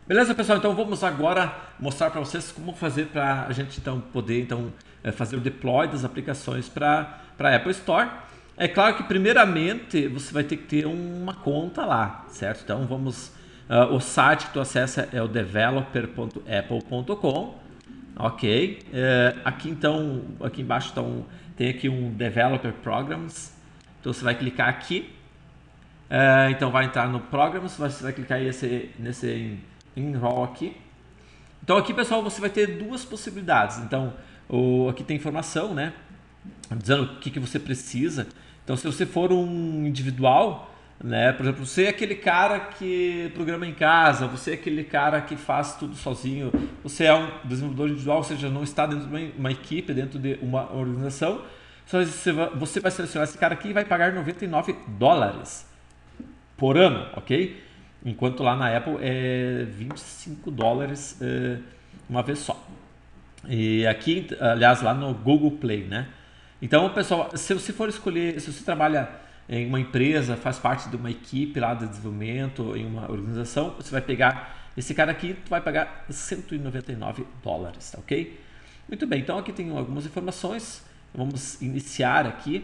Beleza, pessoal? Então vamos agora mostrar para vocês como fazer para a gente então poder fazer o deploy das aplicações para a Apple Store. É claro que primeiramente você vai ter que ter uma conta lá, certo? Então o site que tu acessa é o developer.apple.com, ok? Aqui embaixo tem aqui um Developer Programs. Então você vai clicar aqui. Então vai entrar no Programs, você vai clicar nesse Enroll aqui. Então aqui, pessoal, você vai ter duas possibilidades. Então aqui tem informação, né? Dizendo o que você precisa. Então se você for um individual, né? Por exemplo, você é aquele cara que programa em casa, você é aquele cara que faz tudo sozinho, você é um desenvolvedor individual, ou seja, não está dentro de uma equipe, dentro de uma organização, você vai selecionar esse cara aqui e vai pagar US$ 99 por ano, ok? Enquanto lá na Apple é US$ 25 uma vez só. E aqui, aliás, lá no Google Play, né? Então, pessoal, se você for escolher, se você trabalha em uma empresa, faz parte de uma equipe lá de desenvolvimento, em uma organização, você vai pegar esse cara aqui, tu vai pagar US$ 199, tá ok? Muito bem, então aqui tem algumas informações. Vamos iniciar aqui.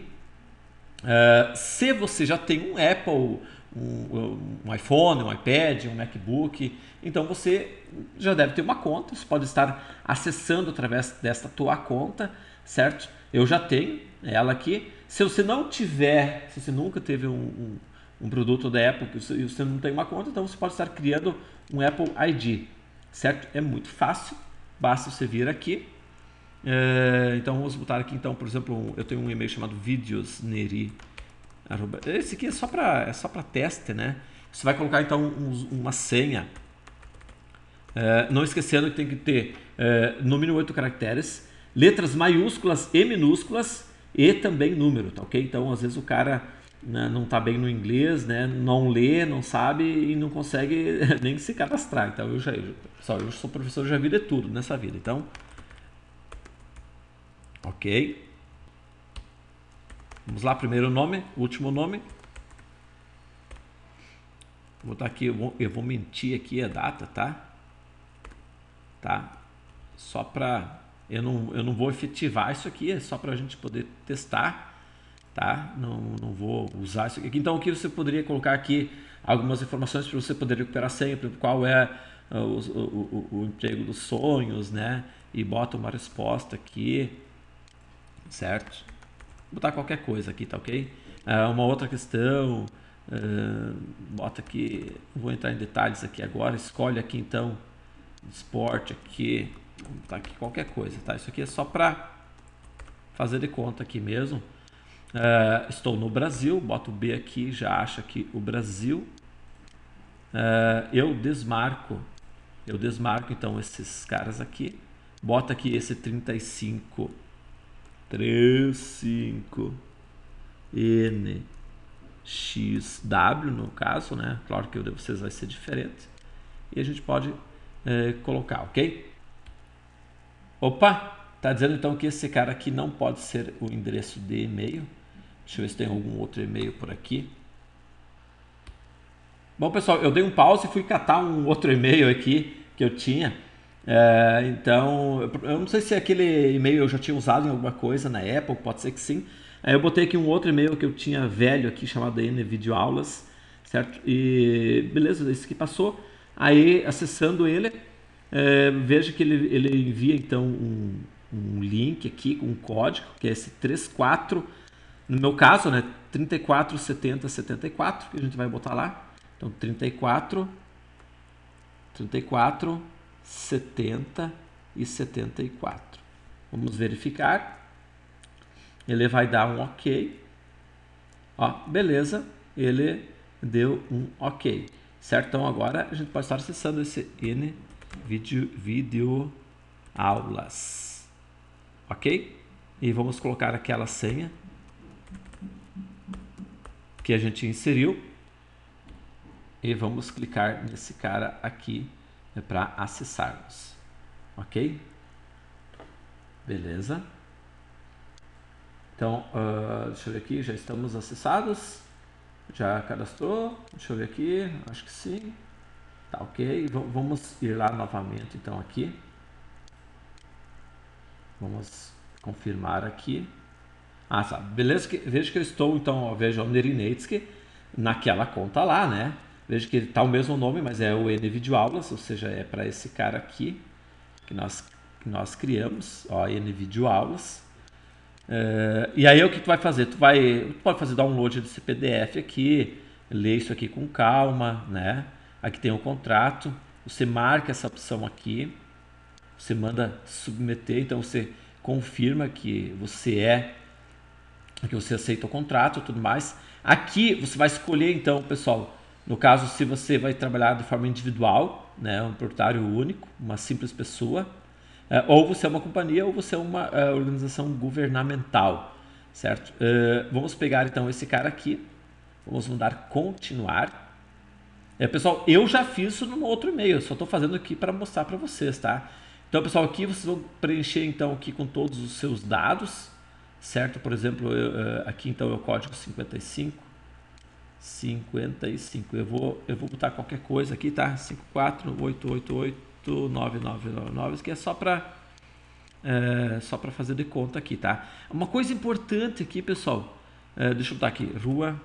Se você já tem um Apple, um iPhone, um iPad, um MacBook, então você já deve ter uma conta. Você pode estar acessando através desta tua conta, certo? Eu já tenho ela aqui. Se você não tiver, se você nunca teve um produto da Apple e você não tem uma conta, então você pode estar criando um Apple ID, certo? É muito fácil, basta você vir aqui. Então vamos botar aqui, então, por exemplo, eu tenho um e-mail chamado videosneri. Esse aqui é só para teste, né? Você vai colocar então uma senha. Não esquecendo que tem que ter no mínimo 8 caracteres, letras maiúsculas e minúsculas e também número, tá ok? Então às vezes o cara, né, não tá bem no inglês, né? Não lê, não sabe e não consegue nem se cadastrar. Então pessoal, eu sou professor, já vi de tudo nessa vida. Então, ok. Vamos lá, primeiro nome, último nome. Vou botar aqui, eu vou mentir aqui a data, tá? Só para eu não vou efetivar isso aqui, é só para a gente poder testar, tá? Não vou usar isso aqui. Então aqui você poderia colocar aqui algumas informações para você poder recuperar sempre, qual é o emprego dos sonhos, né? E bota uma resposta aqui, certo? Vou botar qualquer coisa aqui, tá ok? Uma outra questão, bota aqui, vou entrar em detalhes aqui agora, escolhe aqui então, esporte aqui, vou botar aqui qualquer coisa, tá? Isso aqui é só para fazer de conta aqui mesmo. Estou no Brasil, boto o B aqui, já acha aqui o Brasil. Eu desmarco então esses caras aqui, bota aqui esse 35 N XW no caso, né? Claro que o de vocês vai ser diferente. E a gente pode colocar, ok? Opa, tá dizendo então que esse cara aqui não pode ser o endereço de e-mail. Deixa eu ver se tem algum outro e-mail por aqui. Bom, pessoal, eu dei um pause e fui catar um outro e-mail aqui que eu tinha. Então, eu não sei se aquele e-mail eu já tinha usado em alguma coisa na Apple, pode ser que sim. Eu botei aqui um outro e-mail que eu tinha velho aqui, chamado NVideoAulas, certo? E beleza, esse aqui passou. Aí, acessando ele, veja que ele envia então um link aqui com um código, que é esse 34, no meu caso, né, 347074, que a gente vai botar lá. Então, 34 70 e 74. Vamos verificar. Ele vai dar um OK. Ó, beleza. Ele deu um OK. Certo? Então agora a gente pode estar acessando esse vídeo aulas. OK? E vamos colocar aquela senha que a gente inseriu. E vamos clicar nesse cara aqui para acessarmos. Ok? Beleza. Então, deixa eu ver aqui, já estamos acessados. Já cadastrou? Deixa eu ver aqui, acho que sim. Tá, ok? Vamos ir lá novamente, então, aqui. Vamos confirmar aqui. Ah, tá. Beleza, veja que eu estou, então, ó, veja o Nerinetsky naquela conta lá, né? Veja que está o mesmo nome, mas é o NVideoAulas, ou seja, é para esse cara aqui que nós criamos, ó, NVideoAulas. E aí o que tu vai fazer? Tu pode fazer download desse PDF aqui, ler isso aqui com calma, né? Aqui tem o contrato, você marca essa opção aqui, você manda submeter, então você confirma que você aceita o contrato e tudo mais. Aqui você vai escolher então, pessoal, no caso se você vai trabalhar de forma individual, né, um proprietário único, uma simples pessoa, ou você é uma companhia ou você é uma organização governamental, certo? Vamos pegar então esse cara aqui, vamos mandar continuar. Pessoal, eu já fiz isso no outro e-mail, só estou fazendo aqui para mostrar para vocês, tá? Então, pessoal, aqui vocês vão preencher então aqui com todos os seus dados, certo? Por exemplo, aqui então é o código 55. Eu vou botar qualquer coisa aqui, tá? 548889999, que é só para fazer de conta aqui, tá? Uma coisa importante aqui, pessoal, deixa eu botar aqui, Rua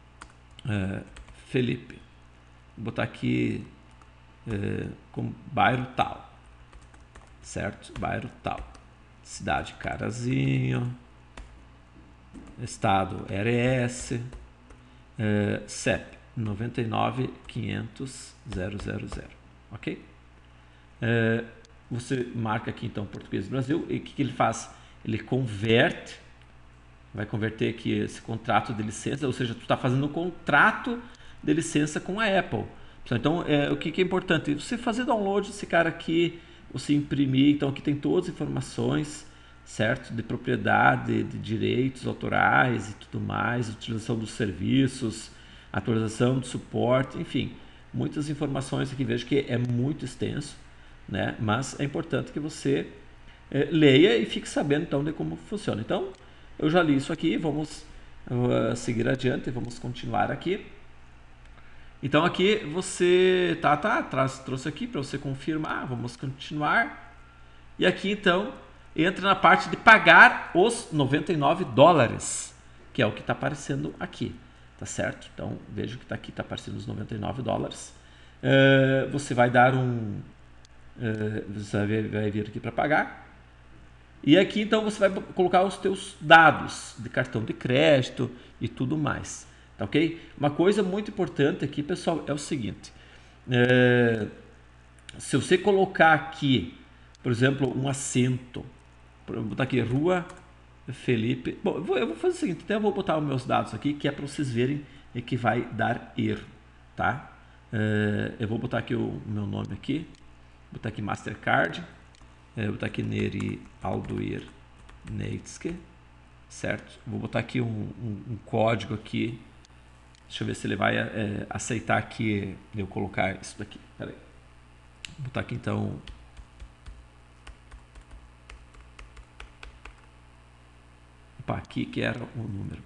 Felipe. Vou botar aqui como bairro tal, certo? Bairro tal, cidade Carazinho, estado RS, CEP 99.500.000, ok? Você marca aqui então Português do Brasil e o que ele faz? Ele vai converter aqui esse contrato de licença, ou seja, tu está fazendo um contrato de licença com a Apple. Então, o que é importante? Você fazer download desse cara aqui, você imprimir, então aqui tem todas as informações, certo? De propriedade, de direitos autorais e tudo mais, utilização dos serviços, atualização do suporte, enfim, muitas informações aqui. Vejo que é muito extenso, né? Mas é importante que você leia e fique sabendo então de como funciona. Então, eu já li isso aqui, vamos seguir adiante, vamos continuar aqui. Então aqui você trouxe aqui para você confirmar, vamos continuar. E aqui então entra na parte de pagar os $99, que é o que está aparecendo aqui, tá certo? Então veja que aqui está aparecendo os $99. Você vai dar você vai vir aqui para pagar. E aqui então você vai colocar os teus dados de cartão de crédito e tudo mais. Tá, ok? Uma coisa muito importante aqui, pessoal, é o seguinte. Se você colocar aqui, por exemplo, um acento, vou botar aqui Rua Felipe. Bom, eu vou fazer o seguinte, até eu vou botar os meus dados aqui, que é para vocês verem que vai dar erro, tá? Eu vou botar aqui o meu nome aqui, vou botar aqui Mastercard, vou botar aqui Neri Alduir Neitske, certo? Vou botar aqui um código aqui. Deixa eu ver se ele vai aceitar aqui eu colocar isso daqui. Pera aí. Vou botar aqui então. Opa, aqui que era o número.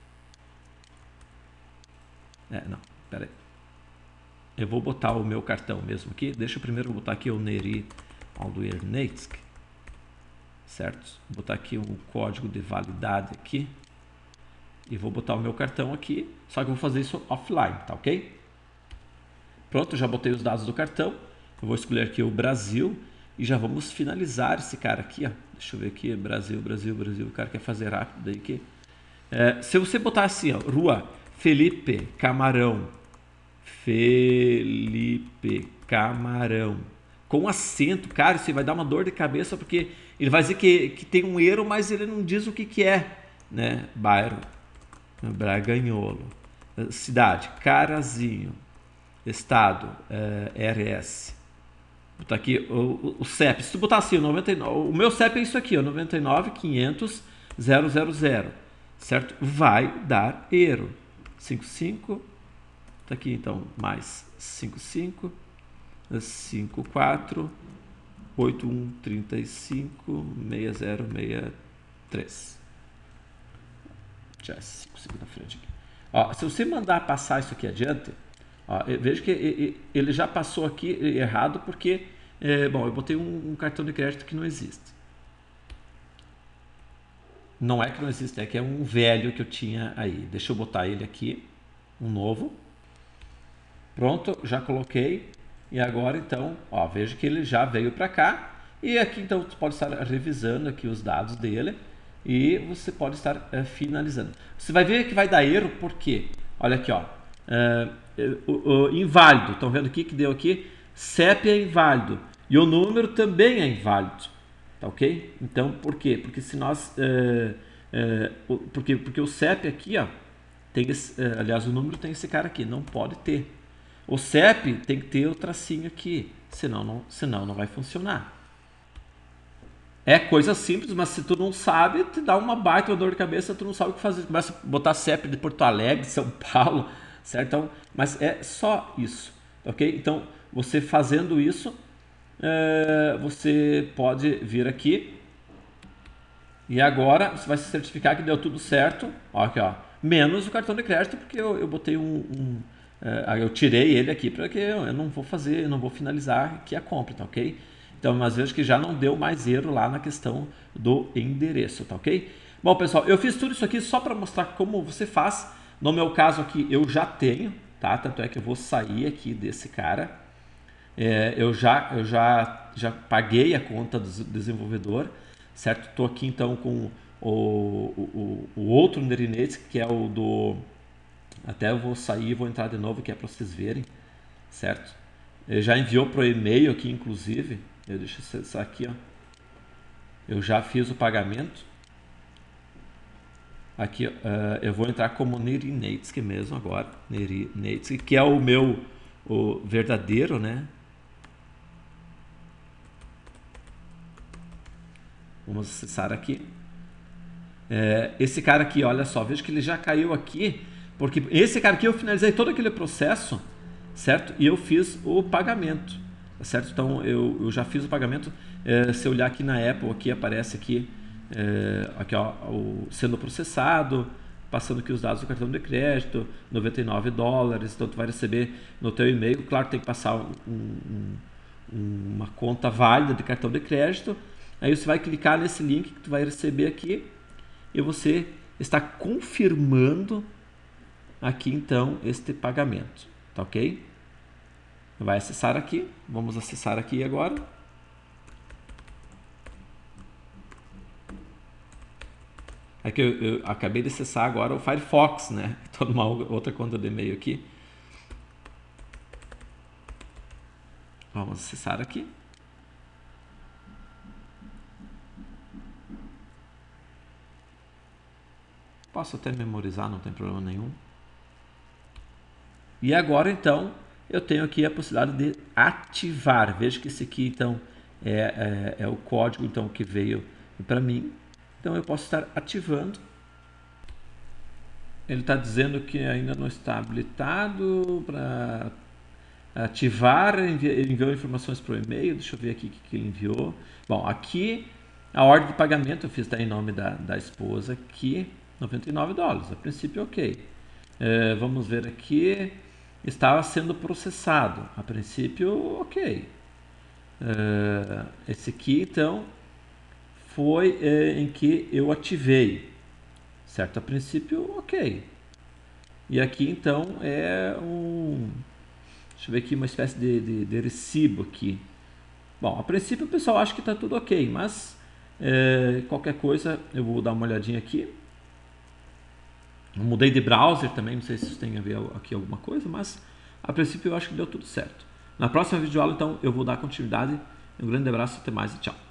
Não, pera aí. Eu vou botar o meu cartão mesmo aqui. Deixa eu primeiro botar aqui o Neri Alduir Neitske, certo? Vou botar aqui um código de validade aqui. E vou botar o meu cartão aqui, só que eu vou fazer isso offline, tá ok? Pronto, já botei os dados do cartão. Eu vou escolher aqui o Brasil e já vamos finalizar esse cara aqui, ó. Deixa eu ver aqui, Brasil. O cara quer fazer rápido daí que... se você botar assim, ó, Rua Felipe Camarão, com acento, cara, isso vai dar uma dor de cabeça, porque ele vai dizer que tem um erro, mas ele não diz o que é, né? Bairro Braganholo, cidade Carazinho, estado RS. Vou botar aqui o CEP. Se tu botar assim, o meu CEP é isso aqui, 99.500.000, certo? Vai dar erro. 55, tá aqui então, mais 55, 54, 8135 6063. Já 5 segundos na frente aqui. Ó, se você mandar passar isso aqui adiante, Ó, veja que ele já passou aqui errado porque, bom, eu botei um cartão de crédito que não existe. Não é que não existe, é que é um velho que eu tinha aí. Deixa eu botar ele aqui, um novo. Pronto, já coloquei. E agora então, ó, veja que ele já veio para cá. E aqui então você pode estar revisando aqui os dados dele. E você pode estar finalizando. Você vai ver que vai dar erro, por quê? Olha aqui, ó. Inválido. Estão vendo aqui que deu aqui? CEP é inválido. E o número também é inválido. Tá ok? Então, por quê? Porque se nós... porque o CEP aqui, ó, tem esse, aliás, o número tem esse cara aqui, não pode ter. O CEP tem que ter o tracinho aqui, senão não vai funcionar. É coisa simples, mas se tu não sabe, te dá uma baita dor de cabeça, tu não sabe o que fazer. Começa a botar CEP de Porto Alegre, São Paulo, certo? Então, mas é só isso, ok? Então, você fazendo isso, você pode vir aqui e agora você vai se certificar que deu tudo certo. Ó, aqui, ó, menos o cartão de crédito, porque eu botei eu tirei ele aqui porque eu não vou fazer, eu não vou finalizar aqui a compra, tá ok? Então, mas vejo que já não deu mais erro lá na questão do endereço, tá ok? Bom, pessoal, eu fiz tudo isso aqui só para mostrar como você faz. No meu caso aqui, eu já tenho, tá? Tanto é que eu vou sair aqui desse cara. Eu já paguei a conta do desenvolvedor, certo? Estou aqui então com o outro Nerinete, que é o do... Até eu vou sair e vou entrar de novo, que é para vocês verem, certo? Ele já enviou pro e-mail aqui, inclusive. Deixa eu acessar aqui, ó. Eu já fiz o pagamento. Aqui, eu vou entrar como Nerinetsky mesmo agora. Nerinetsky, que é o verdadeiro, né? Vamos acessar aqui. Esse cara aqui, olha só, veja que ele já caiu aqui, porque esse cara aqui eu finalizei todo aquele processo, certo? E eu fiz o pagamento, certo? Então eu já fiz o pagamento. Se eu olhar aqui na Apple, aqui aparece aqui, aqui ó, sendo processado, passando aqui os dados do cartão de crédito, $99. Então tu vai receber no teu e-mail. Claro, tem que passar uma conta válida de cartão de crédito. Aí você vai clicar nesse link que tu vai receber aqui e você está confirmando aqui então este pagamento, tá ok? Vai acessar aqui, vamos acessar aqui agora. Aqui eu acabei de acessar agora o Firefox, né? Estou numa outra conta de e-mail aqui. Vamos acessar aqui. Posso até memorizar, não tem problema nenhum. E agora então eu tenho aqui a possibilidade de ativar. Veja que esse aqui então é o código então que veio para mim. Então eu posso estar ativando. Ele está dizendo que ainda não está habilitado para ativar. Ele enviou informações para o e-mail. Deixa eu ver aqui o que ele enviou. Bom, aqui a ordem de pagamento eu fiz em nome da esposa aqui. $99, a princípio ok. Vamos ver aqui, estava sendo processado, a princípio ok. Esse aqui então foi em que eu ativei, certo? A princípio ok. E aqui então deixa eu ver aqui, uma espécie de recibo aqui. Bom, a princípio o pessoal acha que está tudo ok, mas qualquer coisa eu vou dar uma olhadinha aqui. Eu mudei de browser também, não sei se isso tem a ver aqui alguma coisa, mas a princípio eu acho que deu tudo certo. Na próxima videoaula, então, eu vou dar continuidade. Um grande abraço, até mais e tchau.